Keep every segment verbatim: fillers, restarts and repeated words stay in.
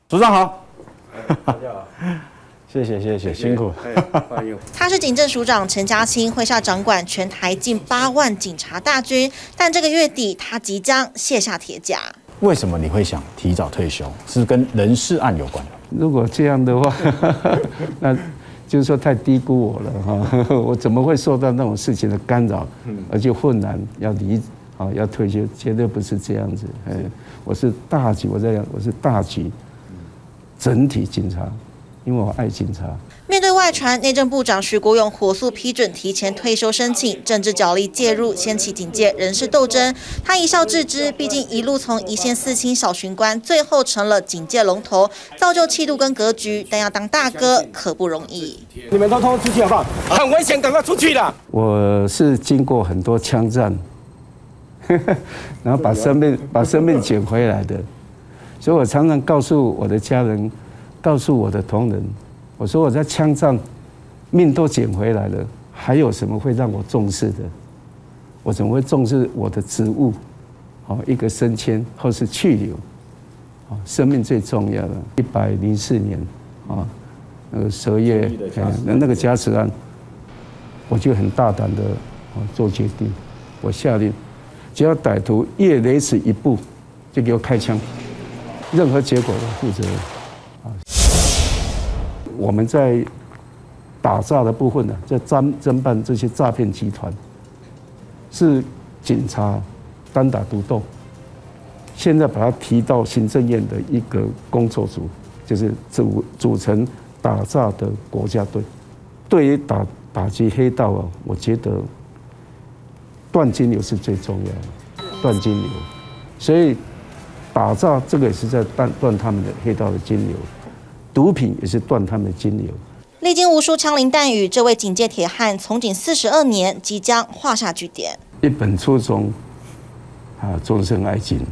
组长好，大家好，谢谢谢谢，辛苦。 欢迎。他是警政署长陈家清，麾下掌管全台近八万警察大军，但这个月底他即将卸下铁甲。 为什么你会想提早退休？是跟人事案有关？ 如果这样的话，那就是说太低估我了哈！我怎么会受到那种事情的干扰，而且混然要离啊要退休，绝对不是这样子。哎，我是大局，我在讲我是大局。 整体警察，因为我爱警察。 面对外传，内政部长徐国勇火速批准提前退休申请，政治角力介入，掀起警界人事斗争。他一笑置之，毕竟一路从一线四星小巡官，最后成了警界龙头，造就气度跟格局。但要当大哥可不容易。 你们都通通出去好不好？很危险，赶快出去啦！ 我是经过很多枪战，然后把生命把生命捡回来的。 所以我常常告诉我的家人，告诉我的同仁，我说我在枪战命都捡回来了，还有什么会让我重视的？我怎么会重视我的职务？好，一个升迁或是去留，啊，生命最重要的。一百零四年啊，那个十二月，那那个加持案，我就很大胆的啊做决定，我下令，只要歹徒越雷池一步，就给我开枪。 任何结果我负责任啊！我们在打诈的部分呢，在侦侦办这些诈骗集团，是警察单打独斗。现在把它提到行政院的一个工作组，就是组组成打诈的国家队。对于打打击黑道啊，我觉得断金流是最重要的，断金流，所以。 打诈这个也是在断断他们的黑道的金流，毒品也是断他们的金流。 历经无数枪林弹雨，这位警界铁汉从警四十二年，即将画下句点。 一本初衷，啊，终身爱警。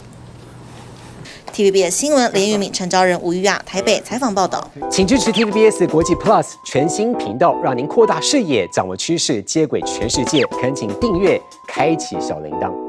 T V B S 新闻连玉敏、陈昭仁、吴玉雅台北采访报道。 请支持 T V B S 国际 Plus 全新频道，让您扩大视野，掌握趋势，接轨全世界。恳请订阅，开启小铃铛。